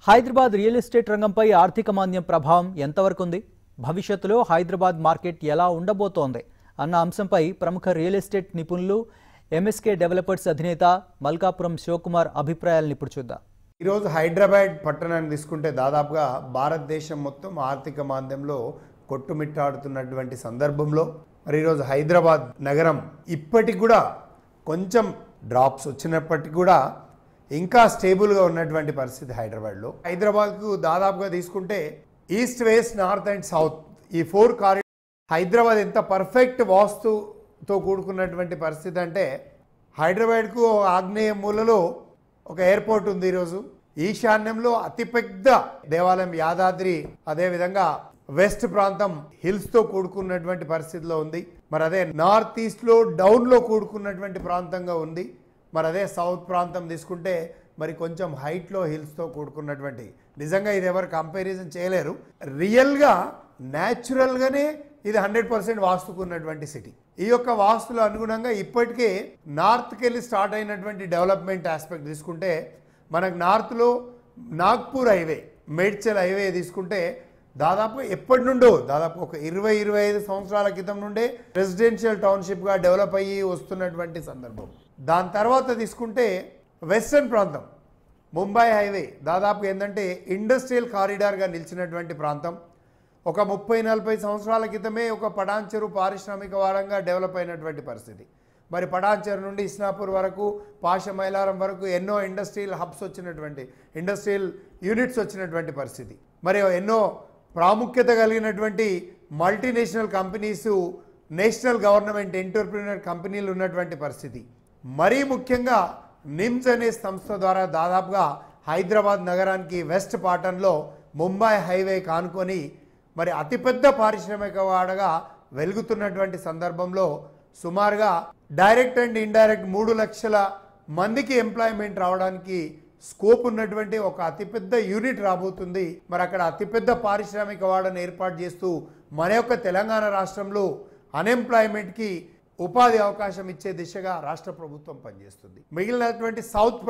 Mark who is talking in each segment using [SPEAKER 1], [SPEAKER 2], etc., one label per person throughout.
[SPEAKER 1] Hyderabad real estate రంగంపై ఆర్థిక మాంద్యం ప్రభావం ఎంతవరకు ఉంది? భవిష్యత్తులో హైదరాబాద్ మార్కెట్ ఎలా ఉండబోతోంది అన్న అంశంపై ప్రముఖ రియల్ ఎస్టేట్ నిపుణులు ఎంఎస్కే డెవలపర్స్ అధినేత మల్కాపురం శివకుమార్ అభిప్రాయాలను ఇప్పుడు చూద్దాం.
[SPEAKER 2] ఈరోజు హైదరాబాద్ పట్టణాన్ని తీసుకుంటే దాదాపుగా భారతదేశం మొత్తం ఆర్థిక మాంద్యంలో కొట్టుమిట్టాడుతున్నటువంటి సందర్భంలో మరి ఈరోజు హైదరాబాద్ నగరం ఇప్పటికి కూడా కొంచెం డ్రాప్స్ వచ్చినప్పటికీ కూడా ఇంకా స్టేబుల్గా ఉన్నటువంటి పరిస్థితి హైదరాబాద్లో. హైదరాబాద్కు దాదాపుగా తీసుకుంటే east, west, north and south ఈ 4 కారిడార్ హైదరాబాద్ ఎంత పర్ఫెక్ట్ వాస్తుతో కూడుకున్నటువంటి పరిస్థితి అంటే హైదరాబాద్కు ఆగ్నేయ మూలలో ఒక ఎయిర్పోర్ట్ ఉంది. ఈరోజు ఈశాన్యంలో అతిపెద్ద దేవాలయం యాదాద్రి, అదేవిధంగా వెస్ట్ ప్రాంతం హిల్స్తో కూడుకున్నటువంటి పరిస్థితిలో ఉంది. మరి అదే నార్త్ ఈస్ట్లో డౌన్లో కూడుకున్నటువంటి ప్రాంతంగా ఉంది. మరి అదే సౌత్ ప్రాంతం తీసుకుంటే మరి కొంచెం హైట్లో హిల్స్తో కూడుకున్నటువంటి, నిజంగా ఇది ఎవరు కంపారిజన్ చేయలేరు. రియల్గా న్యాచురల్గానే ఇది 100% వాస్తుకున్నటువంటి సిటీ. ఈ యొక్క వాస్తుల అనుగుణంగా ఇప్పటికే నార్త్కి వెళ్ళి స్టార్ట్ అయినటువంటి డెవలప్మెంట్ ఆస్పెక్ట్ తీసుకుంటే మనకు నార్త్లో నాగ్పూర్ హైవే, మేడ్చల్ హైవే తీసుకుంటే దాదాపు ఎప్పటి నుండో దాదాపు ఒక 20-25 సంవత్సరాల క్రితం నుండే రెసిడెన్షియల్ టౌన్షిప్గా డెవలప్ అయ్యి వస్తున్నటువంటి సందర్భం. దాని తర్వాత తీసుకుంటే వెస్టర్న్ ప్రాంతం ముంబై హైవే దాదాపు ఏంటంటే ఇండస్ట్రియల్ కారిడార్గా నిలిచినటువంటి ప్రాంతం. ఒక 30-40 సంవత్సరాల క్రితమే ఒక పటాన్చెరు పారిశ్రామిక వారంగా డెవలప్ అయినటువంటి పరిస్థితి. మరి పటాన్చెరు నుండి ఇస్నాపూర్ వరకు, పాషమైలారం వరకు ఎన్నో ఇండస్ట్రియల్ హబ్స్ వచ్చినటువంటి, ఇండస్ట్రియల్ యూనిట్స్ వచ్చినటువంటి పరిస్థితి. మరి ఎన్నో ప్రాముఖ్యత కలిగినటువంటి multinational companies, national government entrepreneur కంపెనీలు ఉన్నటువంటి పరిస్థితి. మరీ ముఖ్యంగా నిమ్స్ అనే సంస్థ ద్వారా దాదాపుగా హైదరాబాద్ నగరానికి వెస్ట్ పాటన్లో ముంబై హైవే కానుకొని మరి అతిపెద్ద పారిశ్రామిక వాడగా వెలుగుతున్నటువంటి సందర్భంలో సుమారుగా డైరెక్ట్ అండ్ ఇండైరెక్ట్ 3 లక్షల మందికి ఎంప్లాయ్మెంట్ రావడానికి స్కోప్ ఉన్నటువంటి ఒక అతిపెద్ద యూనిట్ రాబోతుంది. మరి అక్కడ అతిపెద్ద పారిశ్రామిక వాడను ఏర్పాటు చేస్తూ మన యొక్క తెలంగాణ రాష్ట్రంలో అన్ఎంప్లాయ్మెంట్కి ఉపాధి అవకాశం ఇచ్చే దిశగా రాష్ట్ర ప్రభుత్వం పనిచేస్తుంది. మిగిలినటువంటి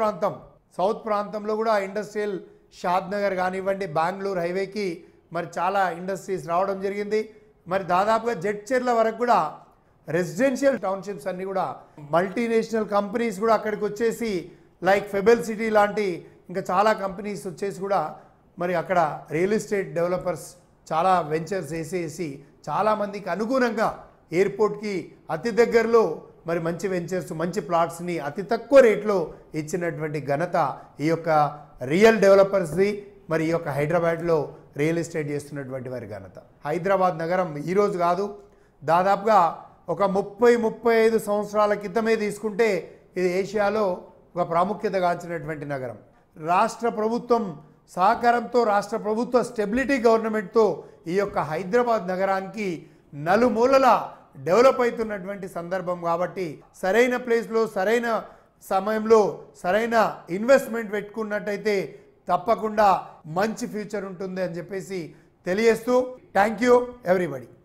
[SPEAKER 2] సౌత్ ప్రాంతంలో కూడా ఇండస్ట్రియల్ షాద్నగర్ కానివ్వండి, బెంగళూరు హైవేకి మరి చాలా ఇండస్ట్రీస్ రావడం జరిగింది. మరి దాదాపుగా జడ్చెర్ల వరకు కూడా రెసిడెన్షియల్ టౌన్షిప్స్ అన్నీ కూడా మల్టీనేషనల్ కంపెనీస్ కూడా అక్కడికి వచ్చేసి లైక్ ఫెబెల్ సిటీ లాంటి ఇంకా చాలా కంపెనీస్ వచ్చేసి కూడా మరి అక్కడ రియల్ ఎస్టేట్ డెవలపర్స్ చాలా వెంచర్స్ వేసేసి చాలామందికి అనుగుణంగా ఎయిర్పోర్ట్కి అతి దగ్గరలో మరి మంచి వెంచర్స్, మంచి ప్లాట్స్ని అతి తక్కువ రేట్లో ఇచ్చినటువంటి ఘనత ఈ యొక్క రియల్ డెవలపర్స్ది. మరి ఈ యొక్క హైదరాబాద్లో రియల్ ఎస్టేట్ చేస్తున్నటువంటి వారి ఘనత. హైదరాబాద్ నగరం ఈరోజు కాదు, దాదాపుగా ఒక 30-35 సంవత్సరాల క్రితమే తీసుకుంటే ఇది ఏషియాలో ఒక ప్రాముఖ్యత గాంచినటువంటి నగరం. రాష్ట్ర ప్రభుత్వం సహకారంతో, రాష్ట్ర ప్రభుత్వ స్టెబిలిటీ గవర్నమెంట్తో ఈ యొక్క హైదరాబాద్ నగరానికి నలుమూలల డెవలప్ అవుతున్నటువంటి సందర్భం కాబట్టి సరైన ప్లేస్లో, సరైన సమయంలో, సరైన ఇన్వెస్ట్మెంట్ పెట్టుకున్నట్టయితే తప్పకుండా మంచి ఫ్యూచర్ ఉంటుంది అని చెప్పేసి తెలియజేస్తూ థ్యాంక్ యూ ఎవ్రీబడి.